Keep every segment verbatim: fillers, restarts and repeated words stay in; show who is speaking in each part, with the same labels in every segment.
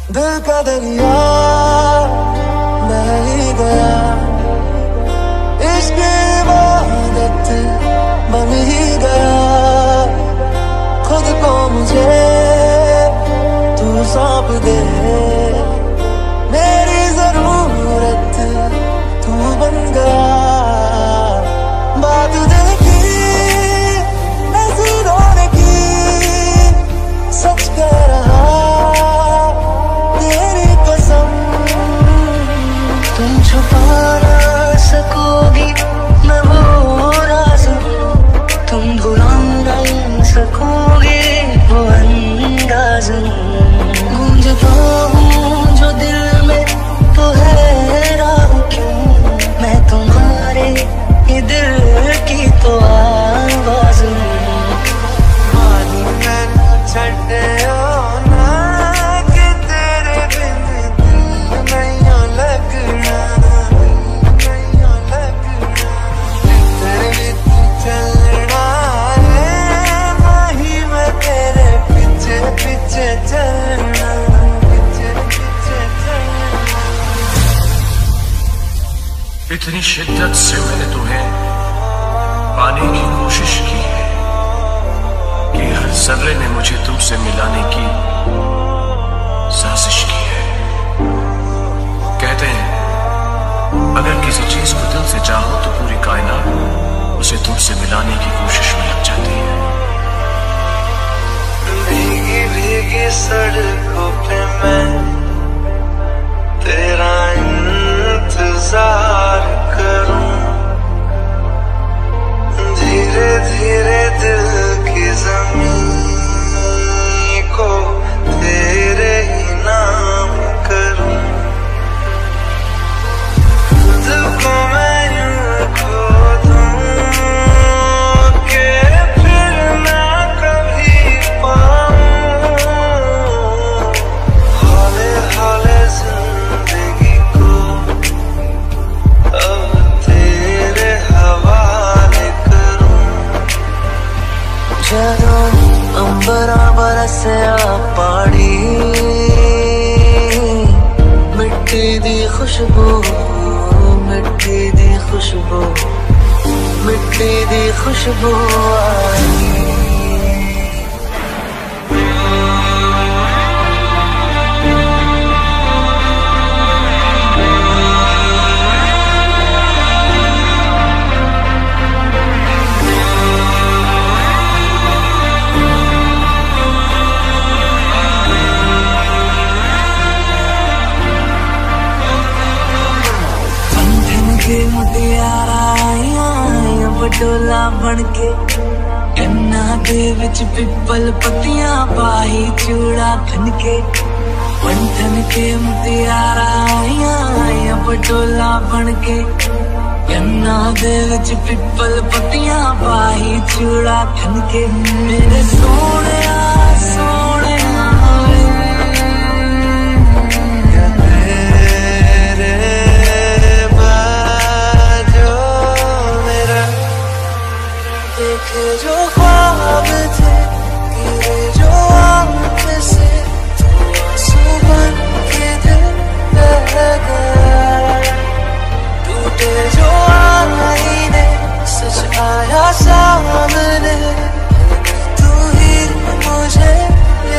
Speaker 1: दिल का दरिया बह ही गया, इश्क इबादत बन ही गया। खुद को मुझे तू सौंप दे, मेरी जरूरत तू बन गया। बात देखी नजरों की, सच कह रहा तेरी कसम। तुम छुपा ना सकोगी मैं वो राज, तुम भुला नहीं सकोगे वो अंदाज। गूंजता हूँ जो दिल में तो हैरा हूँ क्यों, मैं तुम्हारे ये दिल की तो आवाज हूँ। मानी मैनू छड्डियो ना कि तेरे बिन दिल नहीं लगना, नहीं लगना। तेरे बिन चलना है, नहीं मैं तेरे पीछे पीछे चलना, पीछे पीछे चलना।
Speaker 2: इतनी शिद्दत से मैंने तुम्हें पाने की कोशिश की है कि हर जर्रे ने मुझे तुमसे मिलाने की साजिश की है। कहते हैं अगर किसी चीज को दिल से चाहो तो पूरी कायनात उसे तुमसे मिलाने की कोशिश में लग जाती है।
Speaker 1: भीगी भीगी सड़कों पे मैं तेरा इंतजार करूं, धीरे धीरे दिल की ज़मीन को तेरे ही नाम करूं। खुद को मैं यूं खो दूं कि फिर ना कभी पाऊं। हौले हौले जिंदगी को अब तेरे हवाले करूं। जदों अंबरा बरसिया पानी, मिट्टी दी खुशबू, मिट्टी दी खुशबू, मिट्टी दी खुशबू आई। मुटियारा आइयां बटोला बनके, कन्ना दे विच पिपल पत्तियां पाई चूड़ा खनके। बंधन के मुटियारा आइयां बटोला बनके, कन्ना दे विच पिपल पत्तियां पाई चूड़ा खनके। मेरे सोने सोने जो ख्वाब थे गिरे जो आंख से, तो आंसू बन के दिल बह गया। टूटे जो आईने सच आया सामने, तू ही मुझे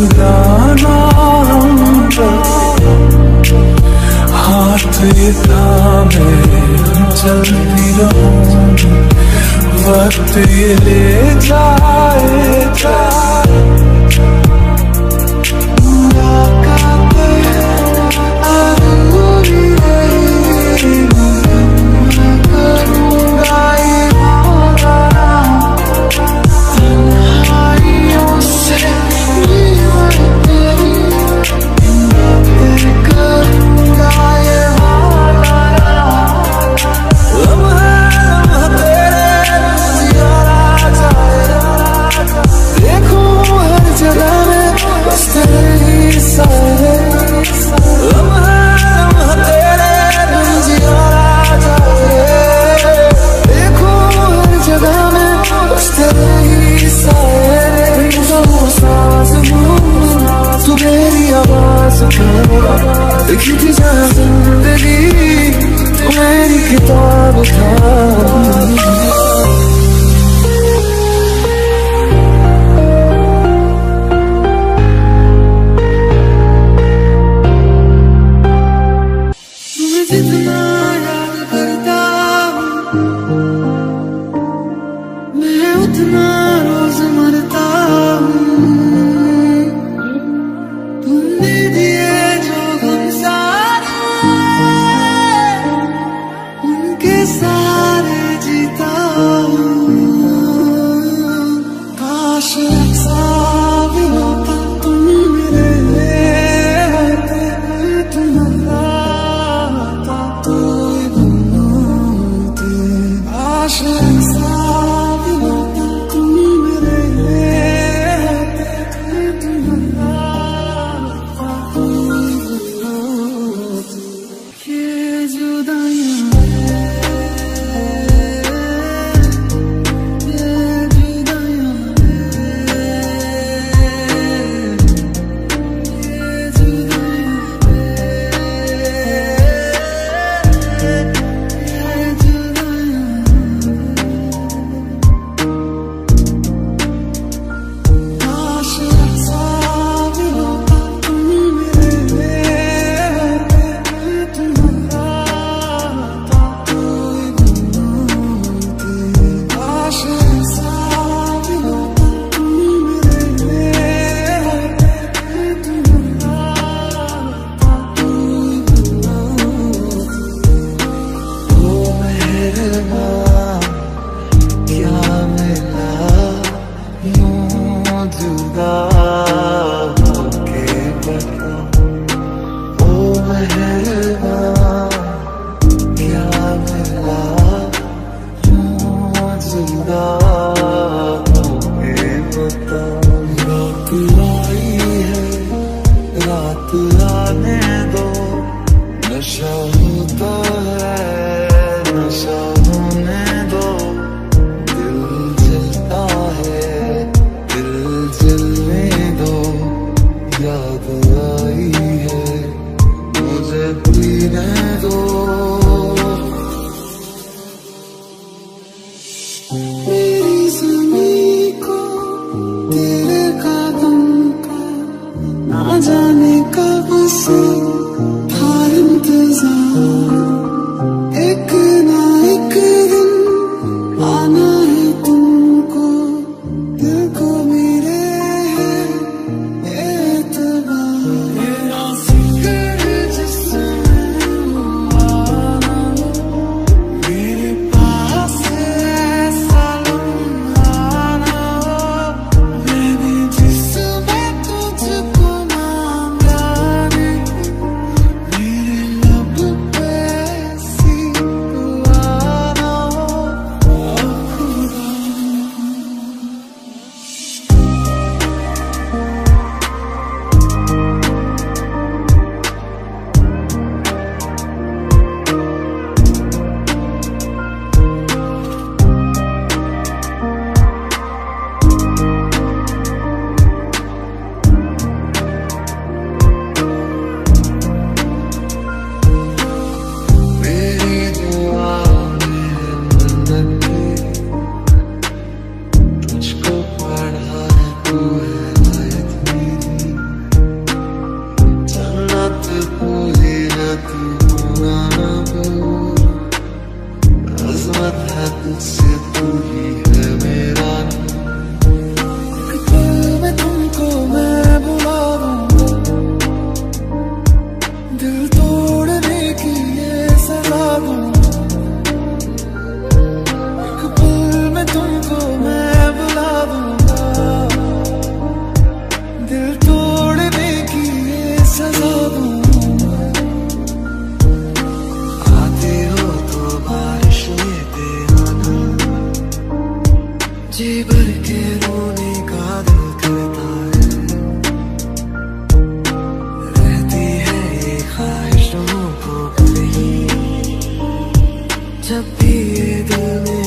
Speaker 1: जुदा ना हाथ ये थामे चलती रहूं, वक्त ये ले जाए जाए। लिखी थी जहाँ जिंदगी तू मेरी किताब था। जितना याद करता हूँ मैं उतना रोज मरता हूँ। तुमने दिए जो गम सारे उनके सारे जीता हूँ। काश ऐसा भी होता तुम मेरे होते, तुम था इंतजार, एक ना एक दिन है तुझसे तू ही है मेरा। एक पल में तुमको मैं बुला दूंगा, दिल तोड़ने की ये सजा दूंगा। एक पल में तुमको मैं बुला दूंगा, दिल तोड़ने की ये सजा दूंगा। आते हो तो बारिश लेते आना, जी भर के रोने का दिल करता है। रहती है ये ख्वाहिशों को कहीं, जब भी ये दिल में